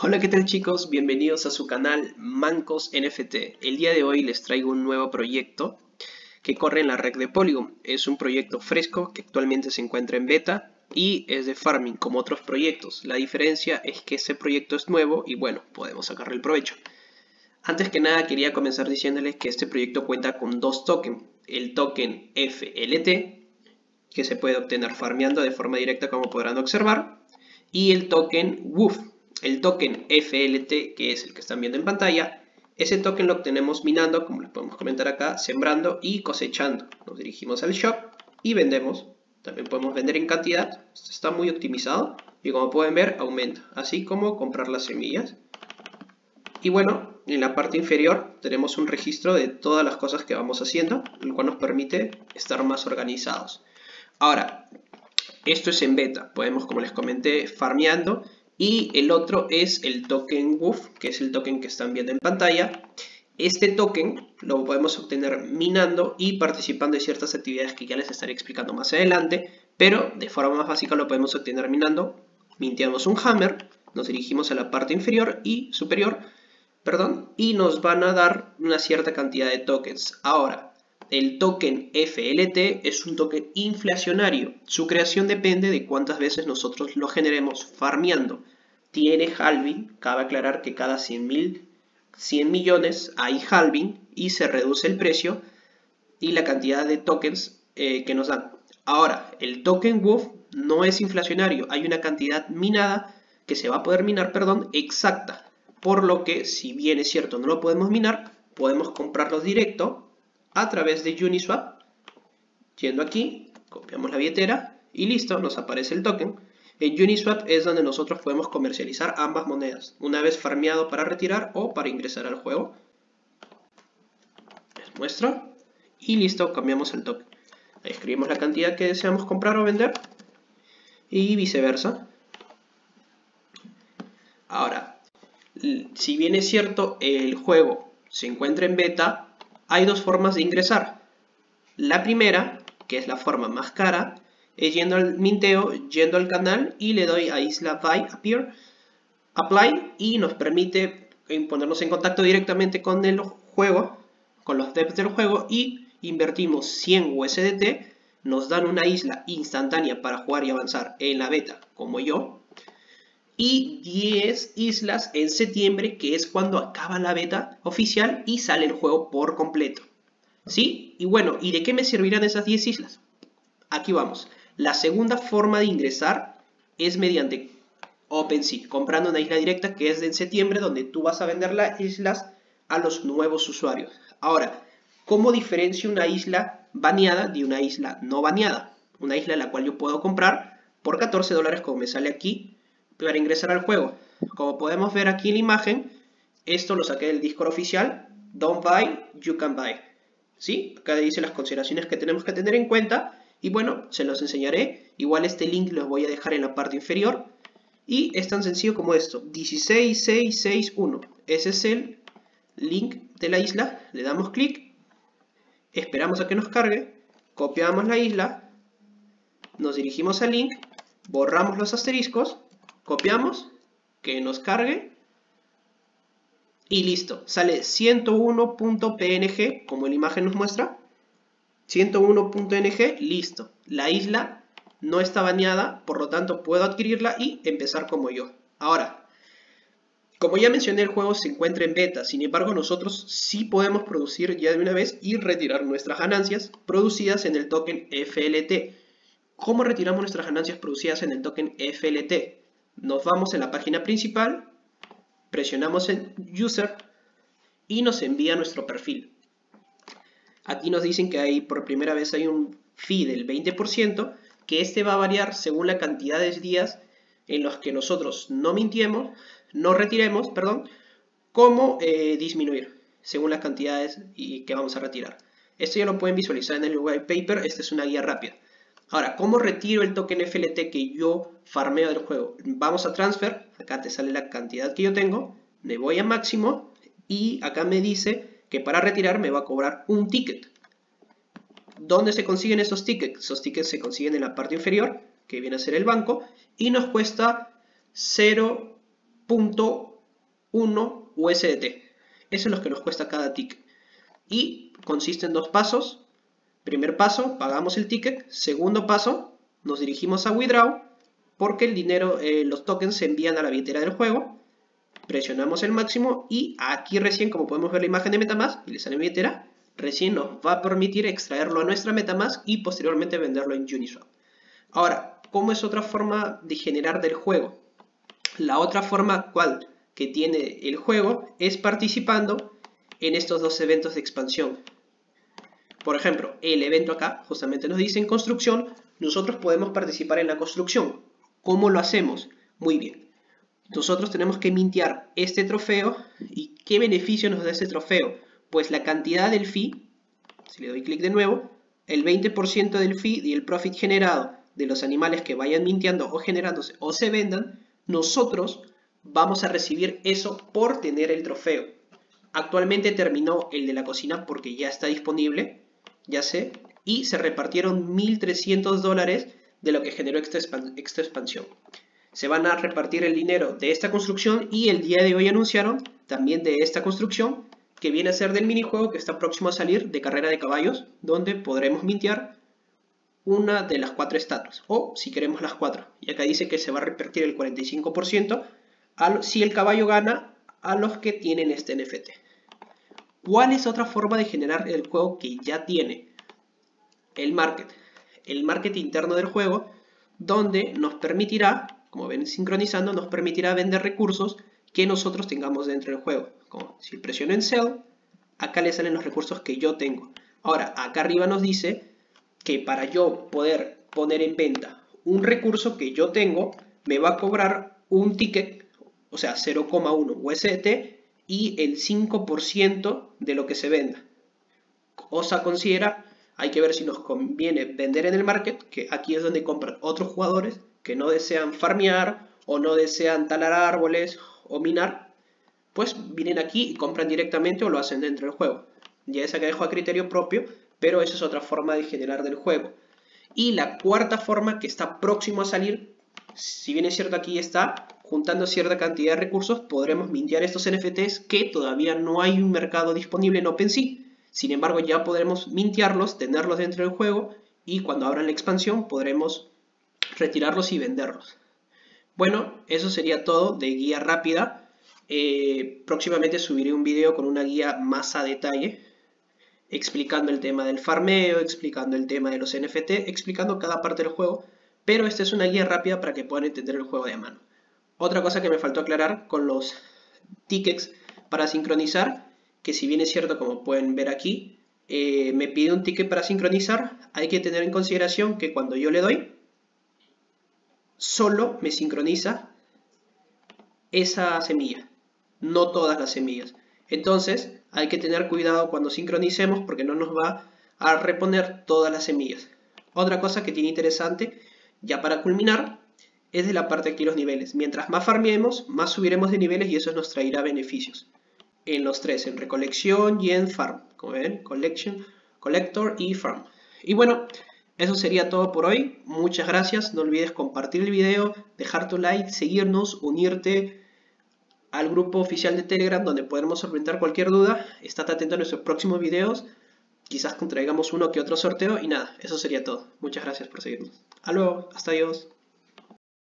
Hola, ¿qué tal chicos? Bienvenidos a su canal Mancos NFT. El día de hoy les traigo un nuevo proyecto que corre en la red de Polygon. Es un proyecto fresco que actualmente se encuentra en beta y es de farming como otros proyectos. La diferencia es que este proyecto es nuevo y bueno, podemos sacarle el provecho. Antes que nada quería comenzar diciéndoles que este proyecto cuenta con dos tokens. El token FLT, que se puede obtener farmeando de forma directa como podrán observar, y el token WOOF. El token FLT, que es el que están viendo en pantalla, ese token lo obtenemos minando, como les podemos comentar acá, sembrando y cosechando. Nos dirigimos al shop y vendemos. También podemos vender en cantidad. Esto está muy optimizado y como pueden ver aumenta, así como comprar las semillas. Y bueno, en la parte inferior tenemos un registro de todas las cosas que vamos haciendo, el cual nos permite estar más organizados. Ahora, esto es en beta, podemos, como les comenté, farmeando. Y el otro es el token WOOF, que es el token que están viendo en pantalla. Este token lo podemos obtener minando y participando de ciertas actividades que ya les estaré explicando más adelante, pero de forma más básica lo podemos obtener minando. Minteamos un hammer, nos dirigimos a la parte inferior y superior, y nos van a dar una cierta cantidad de tokens. Ahora, el token FLT es un token inflacionario. Su creación depende de cuántas veces nosotros lo generemos farmeando. Tiene halving, cabe aclarar que cada 100 millones hay halving y se reduce el precio y la cantidad de tokens que nos dan. Ahora, el token WOOF no es inflacionario, hay una cantidad minada que se va a poder minar, exacta. Por lo que, si bien es cierto no lo podemos minar, podemos comprarlos directo a través de Uniswap. Yendo aquí, copiamos la billetera y listo, nos aparece el token. En Uniswap es donde nosotros podemos comercializar ambas monedas, una vez farmeado para retirar o para ingresar al juego. Les muestro. Y listo, cambiamos el token. Escribimos la cantidad que deseamos comprar o vender y viceversa. Ahora, si bien es cierto el juego se encuentra en beta, hay dos formas de ingresar. La primera, que es la forma más cara, es yendo al minteo, yendo al canal y le doy a Isla Buy Appear, Apply y nos permite ponernos en contacto directamente con el juego, con los devs del juego y invertimos 100 USDT, nos dan una isla instantánea para jugar y avanzar en la beta como yo y 10 islas en septiembre, que es cuando acaba la beta oficial y sale el juego por completo. ¿Sí? Y bueno, ¿y de qué me servirán esas 10 islas? Aquí vamos. La segunda forma de ingresar es mediante OpenSea, comprando una isla directa que es de en septiembre, donde tú vas a vender las islas a los nuevos usuarios. Ahora, ¿cómo diferencio una isla baneada de una isla no baneada? Una isla la cual yo puedo comprar por $14, como me sale aquí, para ingresar al juego. Como podemos ver aquí en la imagen, esto lo saqué del Discord oficial. Don't buy, you can buy. ¿Sí? Acá dice las consideraciones que tenemos que tener en cuenta. Y bueno, se los enseñaré. Igual este link los voy a dejar en la parte inferior. Y es tan sencillo como esto. 16661. Ese es el link de la isla. Le damos clic. Esperamos a que nos cargue. Copiamos la isla. Nos dirigimos al link. Borramos los asteriscos. Copiamos. Que nos cargue. Y listo, sale 101.png, como la imagen nos muestra. 101.png, listo. La isla no está baneada, por lo tanto puedo adquirirla y empezar como yo. Ahora, como ya mencioné, el juego se encuentra en beta. Sin embargo, nosotros sí podemos producir ya de una vez y retirar nuestras ganancias producidas en el token FLT. ¿Cómo retiramos nuestras ganancias producidas en el token FLT? Nos vamos en la página principal. Presionamos en User y nos envía nuestro perfil. Aquí nos dicen que por primera vez hay un fee del 20%, que este va a variar según la cantidad de días en los que nosotros no retiremos, como disminuir según las cantidades que vamos a retirar. Esto ya lo pueden visualizar en el white paper, esta es una guía rápida. Ahora, ¿cómo retiro el token FLT que yo farmeo del juego? Vamos a Transfer, acá te sale la cantidad que yo tengo, me voy a máximo y acá me dice que para retirar me va a cobrar un ticket. ¿Dónde se consiguen esos tickets? Esos tickets se consiguen en la parte inferior, que viene a ser el banco, y nos cuesta 0.1 1 USDT. Eso es lo que nos cuesta cada ticket. Y consiste en dos pasos. Primer paso, pagamos el ticket. Segundo paso, nos dirigimos a Withdraw, porque el dinero, los tokens se envían a la billetera del juego. Presionamos el máximo y aquí recién, como podemos ver la imagen de Metamask y le sale billetera, recién nos va a permitir extraerlo a nuestra Metamask y posteriormente venderlo en Uniswap. Ahora, ¿cómo es otra forma de generar del juego? La otra forma que tiene el juego es participando en estos dos eventos de expansión. Por ejemplo, el evento acá justamente nos dice en construcción, nosotros podemos participar en la construcción. ¿Cómo lo hacemos? Muy bien. Nosotros tenemos que mintear este trofeo. ¿Y qué beneficio nos da este trofeo? Pues la cantidad del fee, si le doy clic de nuevo, el 20% del fee y el profit generado de los animales que vayan minteando o generándose o se vendan, nosotros vamos a recibir eso por tener el trofeo. Actualmente terminó el de la cocina porque ya está disponible, ya sé, y se repartieron $1.300 de lo que generó esta expansión. Se van a repartir el dinero de esta construcción y el día de hoy anunciaron también de esta construcción que viene a ser del minijuego que está próximo a salir de carrera de caballos, donde podremos mintear una de las 4 estatuas, o si queremos las 4. Y acá dice que se va a repartir el 45% si el caballo gana a los que tienen este NFT. ¿Cuál es otra forma de generar el juego que ya tiene? El market interno del juego, donde nos permitirá, como ven sincronizando, nos permitirá vender recursos que nosotros tengamos dentro del juego. Como si presiono en Sell, acá le salen los recursos que yo tengo. Ahora, acá arriba nos dice que para yo poder poner en venta un recurso que yo tengo, me va a cobrar un ticket, o sea, 0,1 USDT y el 5% de lo que se venda. Cosa considera, hay que ver si nos conviene vender en el market, que aquí es donde compran otros jugadores que no desean farmear o no desean talar árboles o minar, pues vienen aquí y compran directamente o lo hacen dentro del juego. Ya esa que dejo a criterio propio, pero esa es otra forma de generar del juego. Y la cuarta forma que está próximo a salir, si bien es cierto aquí está, juntando cierta cantidad de recursos, podremos mintear estos NFTs que todavía no hay un mercado disponible en OpenSea. Sin embargo, ya podremos mintearlos, tenerlos dentro del juego y cuando abran la expansión podremos retirarlos y venderlos. Bueno, eso sería todo de guía rápida. Próximamente subiré un video con una guía más a detalle, explicando el tema del farmeo, explicando el tema de los NFT, explicando cada parte del juego, pero esta es una guía rápida para que puedan entender el juego de mano. Otra cosa que me faltó aclarar con los tickets para sincronizar, que si bien es cierto, como pueden ver aquí, me pide un ticket para sincronizar, hay que tener en consideración que cuando yo le doy, solo me sincroniza esa semilla, no todas las semillas. Entonces hay que tener cuidado cuando sincronicemos porque no nos va a reponer todas las semillas. Otra cosa que tiene interesante, ya para culminar, es de la parte de aquí los niveles. Mientras más farmeemos, más subiremos de niveles y eso nos traerá beneficios. En los tres, en recolección y en farm. Como ven, collection, collector y farm. Y bueno, eso sería todo por hoy. Muchas gracias. No olvides compartir el video, dejar tu like, seguirnos, unirte al grupo oficial de Telegram donde podremos solventar cualquier duda. Estate atento a nuestros próximos videos. Quizás contraigamos uno que otro sorteo. Y nada, eso sería todo. Muchas gracias por seguirnos. Hasta luego. Hasta adiós.